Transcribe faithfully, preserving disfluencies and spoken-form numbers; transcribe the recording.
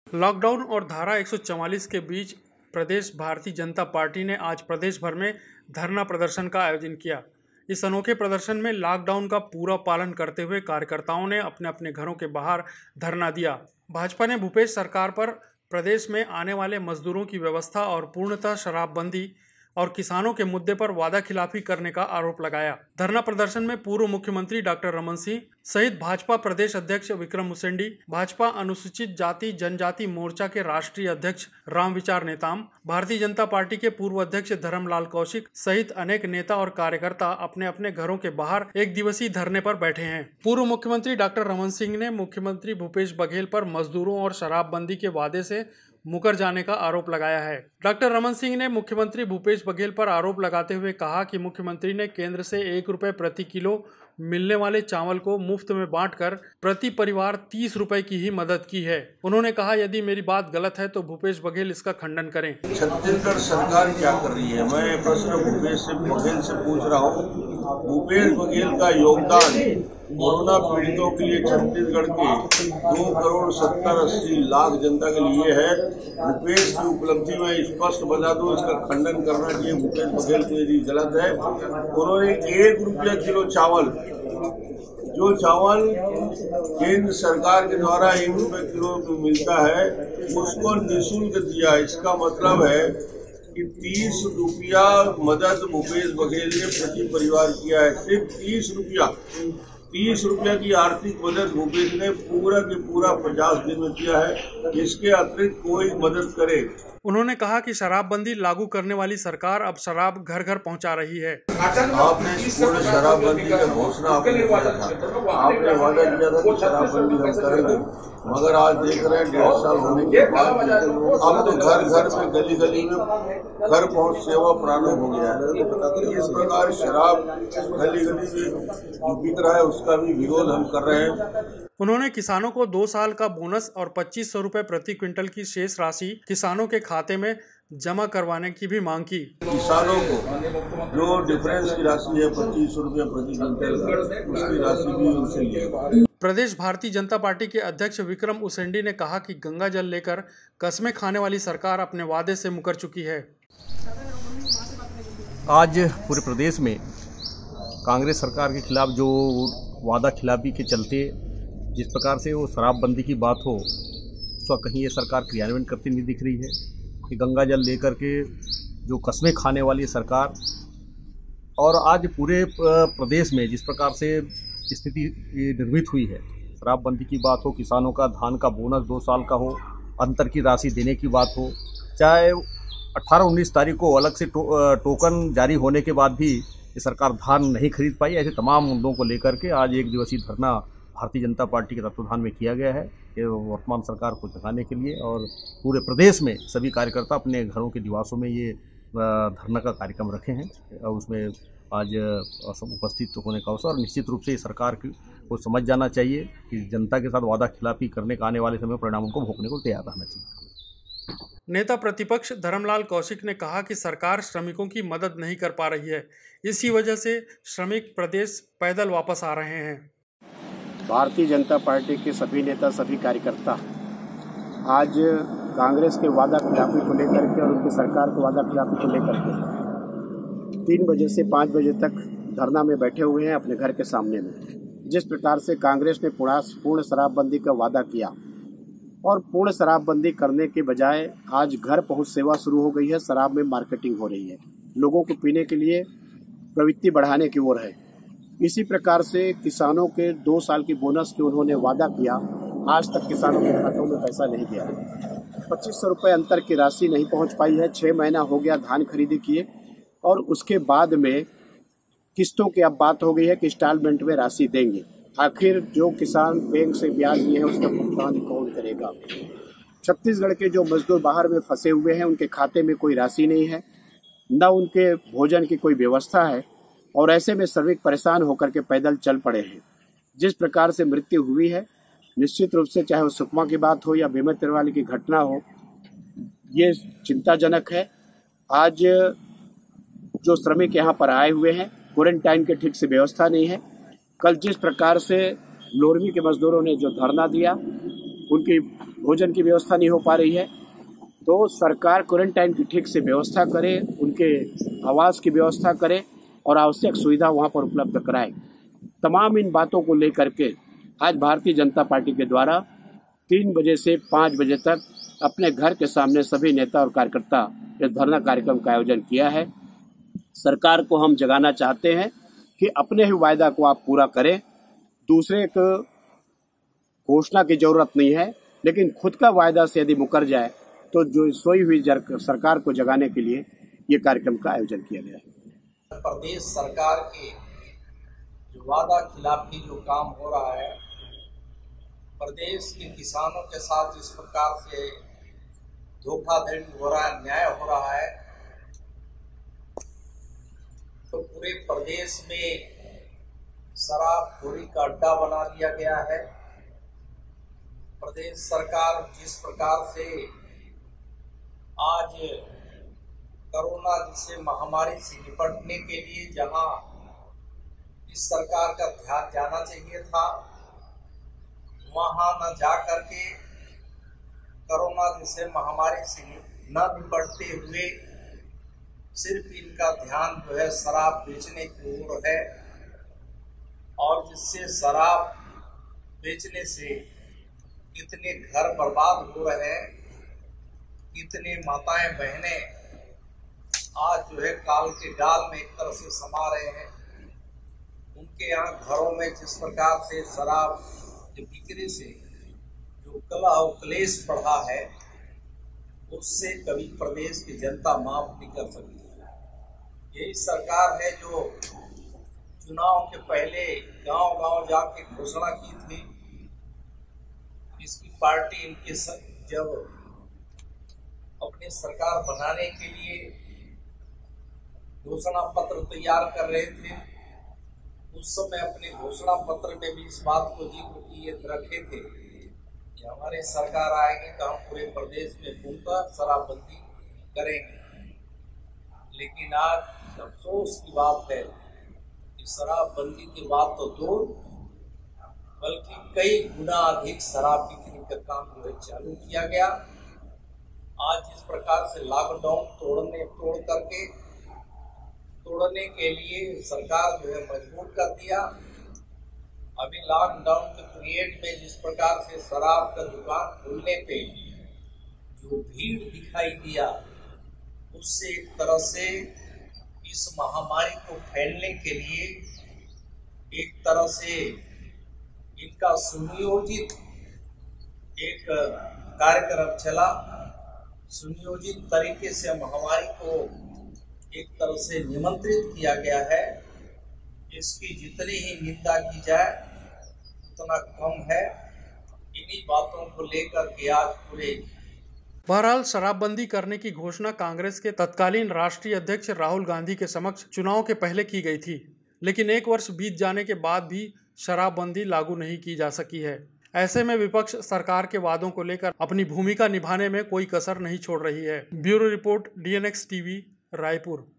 Lockdown और धारा एक सौ चवालीस के बीच प्रदेश भारतीय जनता पार्टी ने आज प्रदेश भर में धरना प्रदर्शन का आयोजन किया। इस अनोखे प्रदर्शन में लॉकडाउन का पूरा पालन करते हुए कार्यकर्ताओं ने अपने अपने घरों के बाहर धरना दिया। भाजपा ने भूपेश सरकार पर प्रदेश में आने वाले मजदूरों की व्यवस्था और पूर्णतः शराबबंदी और किसानों के मुद्दे पर वादा खिलाफी करने का आरोप लगाया। धरना प्रदर्शन में पूर्व मुख्यमंत्री डॉक्टर रमन सिंह सहित भाजपा प्रदेश अध्यक्ष विक्रम उसेंडी, भाजपा अनुसूचित जाति जनजाति मोर्चा के राष्ट्रीय अध्यक्ष रामविचार नेताम, भारतीय जनता पार्टी के पूर्व अध्यक्ष धर्मलाल कौशिक सहित अनेक नेता और कार्यकर्ता अपने अपने घरों के बाहर एक दिवसीय धरने पर बैठे हैं। पूर्व मुख्यमंत्री डॉक्टर रमन सिंह ने मुख्यमंत्री भूपेश बघेल पर मजदूरों और शराबबंदी के वादे से मुकर जाने का आरोप लगाया है। डॉक्टर रमन सिंह ने मुख्यमंत्री भूपेश बघेल पर आरोप लगाते हुए कहा कि मुख्यमंत्री ने केंद्र से एक रुपए प्रति किलो मिलने वाले चावल को मुफ्त में बांटकर प्रति परिवार तीस रुपए की ही मदद की है। उन्होंने कहा, यदि मेरी बात गलत है तो भूपेश बघेल इसका खंडन करें। छत्तीसगढ़ सरकार क्या कर रही है? मैं प्रश्न भूपेश से बघेल से पूछ रहा हूँ। भूपेश बघेल का योगदान कोरोना पीड़ितों के लिए छत्तीसगढ़ के दो करोड़ सत्तर अस्सी लाख जनता के लिए है। भूपेश की उपलब्धि में स्पष्ट बता दूं, इसका खंडन करना चाहिए। भूपेश बघेल को यदि गलत है, उन्होंने एक रुपया किलो चावल, जो चावल केंद्र सरकार के द्वारा एक रुपये किलो मिलता है, उसको निःशुल्क दिया। इसका मतलब है कि तीस रुपया मदद भूपेश बघेल ने प्रति परिवार किया है। सिर्फ तीस रुपया तीस रुपया की आर्थिक मदद भूपेश ने पूरा के पूरा पचास दिन में किया है। इसके अतिरिक्त कोई मदद करे। उन्होंने कहा कि शराबबंदी लागू करने वाली सरकार अब शराब घर घर पहुंचा रही है। आपने पूर्ण शराबबंदी का घोषणा आपने किया था, आपने वादा किया था कि शराबबंदी हम करेंगे, मगर आज देख रहे हैं डेढ़ साल होने के बाद अब तो घर घर में गली गली में घर पहुंच सेवा प्रारंभ हो गया है। इस प्रकार शराब गली गली में बिक रहा है, उसका भी विरोध हम कर रहे हैं। उन्होंने किसानों को दो साल का बोनस और पच्चीस सौ रुपए प्रति क्विंटल की शेष राशि किसानों के खाते में जमा करवाने की भी मांग की। किसानों को जो डिफरेंस की राशि है पच्चीस सौ रुपये प्रति क्विंटल, उसकी राशि भी उनसे लिएगा। प्रदेश भारतीय जनता पार्टी के अध्यक्ष विक्रम उसेंडी ने कहा कि गंगा जल लेकर कस्में खाने वाली सरकार अपने वादे से मुकर चुकी है। आज पूरे प्रदेश में कांग्रेस सरकार के खिलाफ जो वादा खिलाफी के चलते जिस प्रकार से वो शराबबंदी की बात हो, उसका कहीं ये सरकार क्रियान्वयन करती नहीं दिख रही है कि गंगा जल लेकर के जो कस्में खाने वाली सरकार, और आज पूरे प्रदेश में जिस प्रकार से स्थिति निर्मित हुई है, शराबबंदी की बात हो, किसानों का धान का बोनस दो साल का हो, अंतर की राशि देने की बात हो, चाहे अठारह उन्नीस तारीख को अलग से टो, टोकन जारी होने के बाद भी ये सरकार धान नहीं खरीद पाई, ऐसे तमाम मुद्दों को लेकर के आज एक दिवसीय धरना भारतीय जनता पार्टी के तत्वाधान में किया गया है। ये वर्तमान सरकार को जगाने के लिए, और पूरे प्रदेश में सभी कार्यकर्ता अपने घरों के निवासों में ये धरना का कार्यक्रम रखे हैं, और उसमें आज उपस्थित होने का अवसर। निश्चित रूप से सरकार को समझ जाना चाहिए कि जनता के साथ वादा खिलाफी करने का आने वाले समय परिणामों को भोगने को तैयार रहना चाहिए। नेता प्रतिपक्ष धर्मलाल कौशिक ने कहा कि सरकार श्रमिकों की मदद नहीं कर पा रही है, इसी वजह से श्रमिक प्रदेश पैदल वापस आ रहे हैं। भारतीय जनता पार्टी के सभी नेता, सभी कार्यकर्ता आज कांग्रेस के वादा खिलाफी को लेकर के और उनकी सरकार के वादा खिलाफी को लेकर के तीन बजे से पाँच बजे तक धरना में बैठे हुए हैं अपने घर के सामने में। जिस प्रकार से कांग्रेस ने पूर्ण शराबबंदी का वादा किया और पूर्ण शराबबंदी करने के बजाय आज घर पहुंच सेवा शुरू हो गई है, शराब में मार्केटिंग हो रही है, लोगों को पीने के लिए प्रवृत्ति बढ़ाने की ओर है। इसी प्रकार से किसानों के दो साल की बोनस के उन्होंने वादा किया, आज तक किसानों के खातों में पैसा नहीं गया है। पच्चीस सौ रुपये अंतर की राशि नहीं पहुंच पाई है। छः महीना हो गया धान खरीदी किए, और उसके बाद में किस्तों की अब बात हो गई है कि इंस्टॉलमेंट में राशि देंगे। आखिर जो किसान बैंक से ब्याज लिए हैं उसका भुगतान कौन करेगा? छत्तीसगढ़ के जो मजदूर बाहर में फंसे हुए हैं, उनके खाते में कोई राशि नहीं है, न उनके भोजन की कोई व्यवस्था है, और ऐसे में श्रमिक परेशान होकर के पैदल चल पड़े हैं। जिस प्रकार से मृत्यु हुई है, निश्चित रूप से चाहे वो सुकमा की बात हो या भीमा तिरवाली की घटना हो, ये चिंताजनक है। आज जो श्रमिक यहाँ पर आए हुए हैं, क्वारंटाइन के ठीक से व्यवस्था नहीं है। कल जिस प्रकार से लोरमी के मजदूरों ने जो धरना दिया, उनकी भोजन की व्यवस्था नहीं हो पा रही है, तो सरकार क्वारंटाइन की ठीक से व्यवस्था करे, उनके आवास की व्यवस्था करे और आवश्यक सुविधा वहाँ पर उपलब्ध कराए। तमाम इन बातों को लेकर के आज भारतीय जनता पार्टी के द्वारा तीन बजे से पाँच बजे तक अपने घर के सामने सभी नेता और कार्यकर्ता इस धरना कार्यक्रम का आयोजन किया है। सरकार को हम जगाना चाहते हैं कि अपने ही वायदा को आप पूरा करें, दूसरे को घोषणा की जरूरत नहीं है, लेकिन खुद का वायदा से यदि मुकर जाए तो जो सोई हुई सरकार को जगाने के लिए ये कार्यक्रम का आयोजन किया गया है। प्रदेश सरकार के जो वादा खिलाफी जो काम हो रहा है, प्रदेश के किसानों के साथ जिस प्रकार से धोखाधड़ी हो रहा है, अन्याय हो रहा है, तो पूरे प्रदेश में शराबखोरी का अड्डा बना दिया गया है। प्रदेश सरकार जिस प्रकार से आज कोरोना जैसे महामारी से निपटने के लिए जहां इस सरकार का ध्यान जाना चाहिए था, वहां न जा करके कोरोना जैसे महामारी से न निपटते हुए सिर्फ इनका ध्यान जो है शराब बेचने की ओर है, और जिससे शराब बेचने से कितने घर बर्बाद हो रहे हैं, कितने माताएं बहनें आज जो है काल के डाल में एक तरह से समा रहे हैं। उनके यहाँ घरों में जिस प्रकार से शराब के बिक्री से जो कलह और क्लेश बढ़ा है, उससे कभी प्रदेश की जनता माफ नहीं कर सकती। यही सरकार है जो चुनाव के पहले गांव-गांव जाके घोषणा की थी। इसकी पार्टी इनके जब अपनी सरकार बनाने के लिए घोषणा पत्र तैयार कर रहे थे, उस समय अपने घोषणा पत्र में भी इस बात को जिक्र किए रखे थे कि हमारी सरकार आएगी तो हम पूरे प्रदेश में पूर्णतः शराबबंदी करेंगे। लेकिन आज अफसोस की बात है कि शराबबंदी की बात तो दूर, बल्कि कई गुना अधिक शराब बिक्री का काम जो है चालू किया गया। आज इस प्रकार से लॉकडाउन तोड़ने तोड़ करके तोड़ने के लिए सरकार जो है मजबूर कर दिया। अभी लॉकडाउन के पीरियड में जिस प्रकार से शराब का दुकान खुलने पे जो भीड़ दिखाई दिया, उससे एक तरह से इस महामारी को फैलने के लिए एक तरह से इनका सुनियोजित एक कार्यक्रम चला। सुनियोजित तरीके से महामारी को एक तरह से निमंत्रित किया गया है। इसकी जितनी ही निंदा की जाए उतना कम है। इन्हीं बातों को लेकर के आज पूरे बहरहाल शराबबंदी करने की घोषणा कांग्रेस के तत्कालीन राष्ट्रीय अध्यक्ष राहुल गांधी के समक्ष चुनाव के पहले की गई थी, लेकिन एक वर्ष बीत जाने के बाद भी शराबबंदी लागू नहीं की जा सकी है। ऐसे में विपक्ष सरकार के वादों को लेकर अपनी भूमिका निभाने में कोई कसर नहीं छोड़ रही है। Bureau report, D N X TV, Raipur.